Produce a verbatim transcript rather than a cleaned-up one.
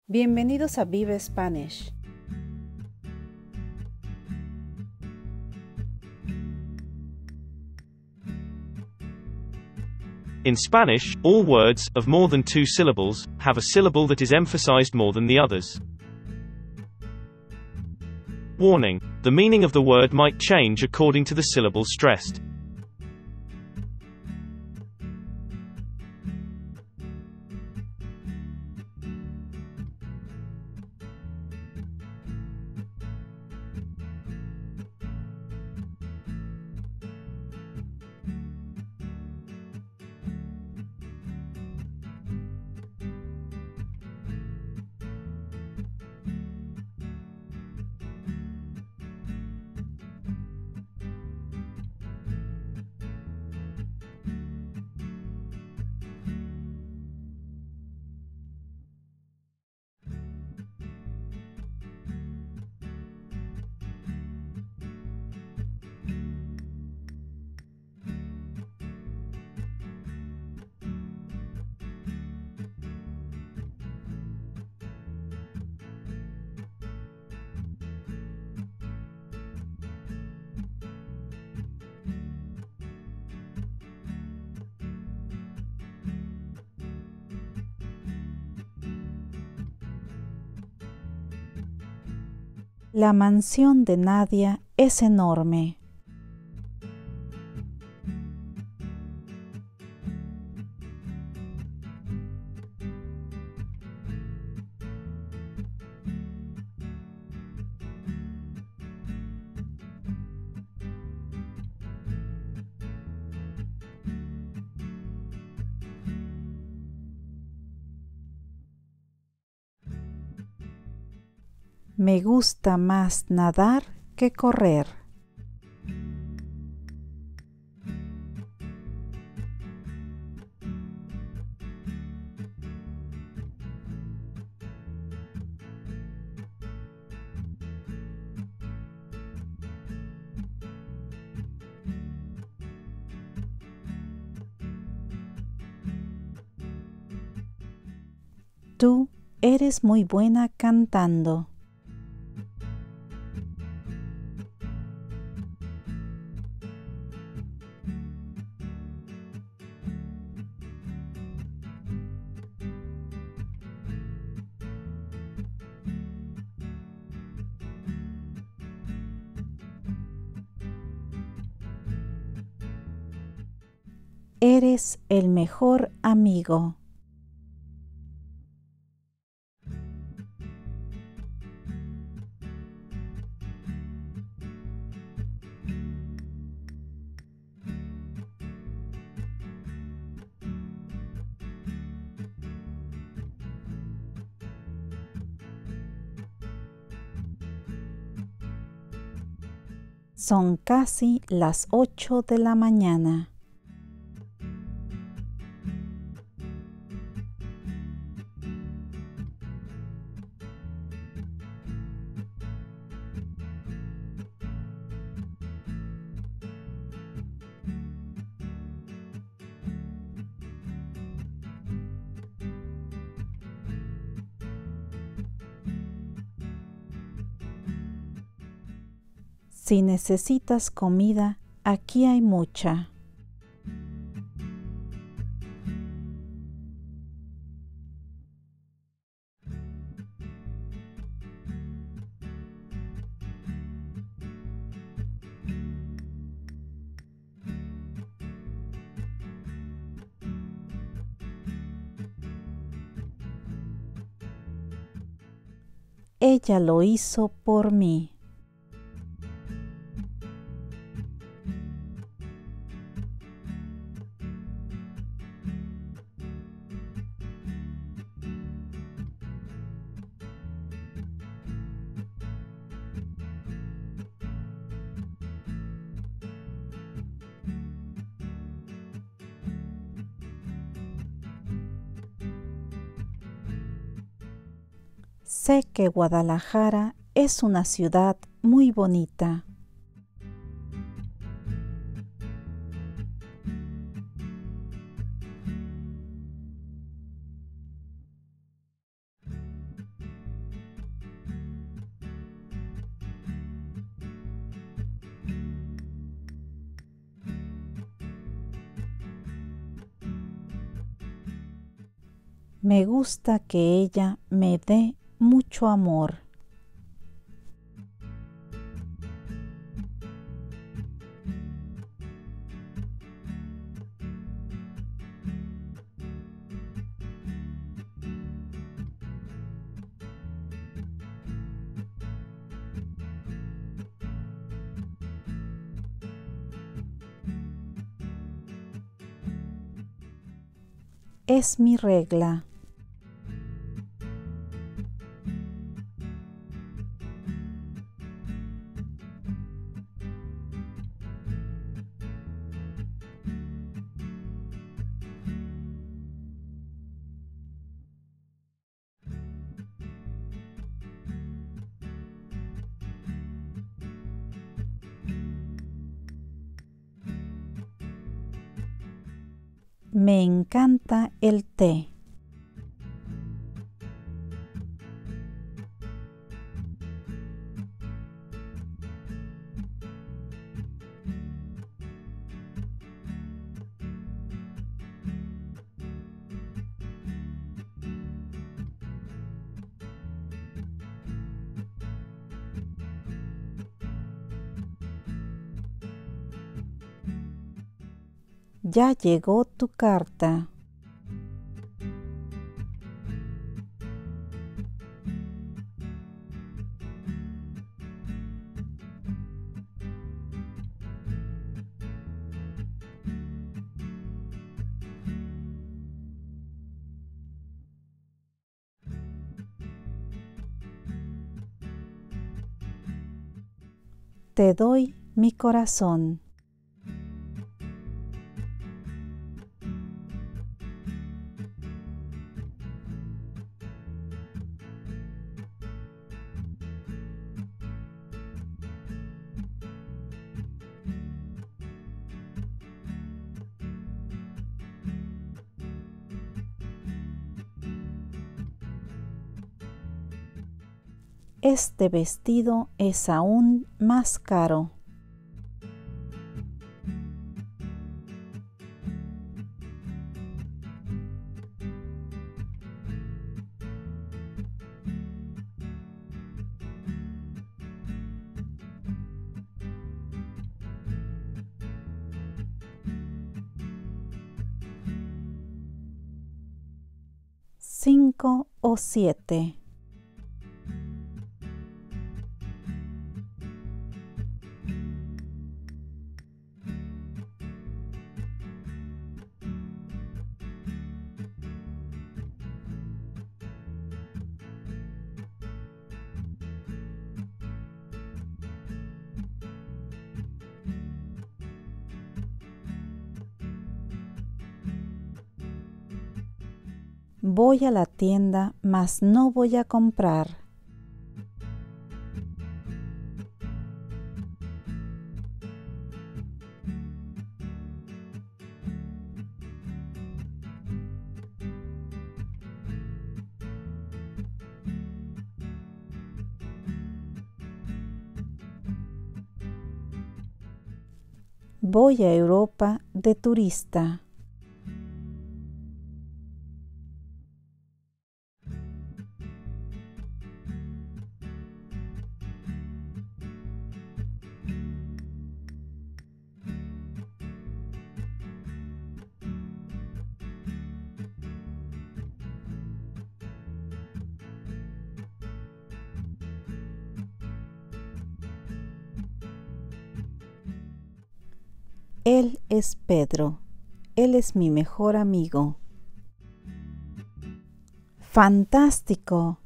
Bienvenidos a Vive Spanish. In Spanish, all words, of more than two syllables, have a syllable that is emphasized more than the others. Warning: the meaning of the word might change according to the syllable stressed. La mansión de Nadia es enorme. Me gusta más nadar que correr. Tú eres muy buena cantando. Eres el mejor amigo. Son casi las ocho de la mañana. Si necesitas comida, aquí hay mucha. Ella lo hizo por mí. Sé que Guadalajara es una ciudad muy bonita. Me gusta que ella me dé mucho amor. Es mi regla. Me encanta el té. Ya llegó tu carta. Te doy mi corazón. Este vestido es aún más caro. Cinco o siete. Voy a la tienda, mas no voy a comprar. Voy a Europa de turista. Él es Pedro. Él es mi mejor amigo. ¡Fantástico!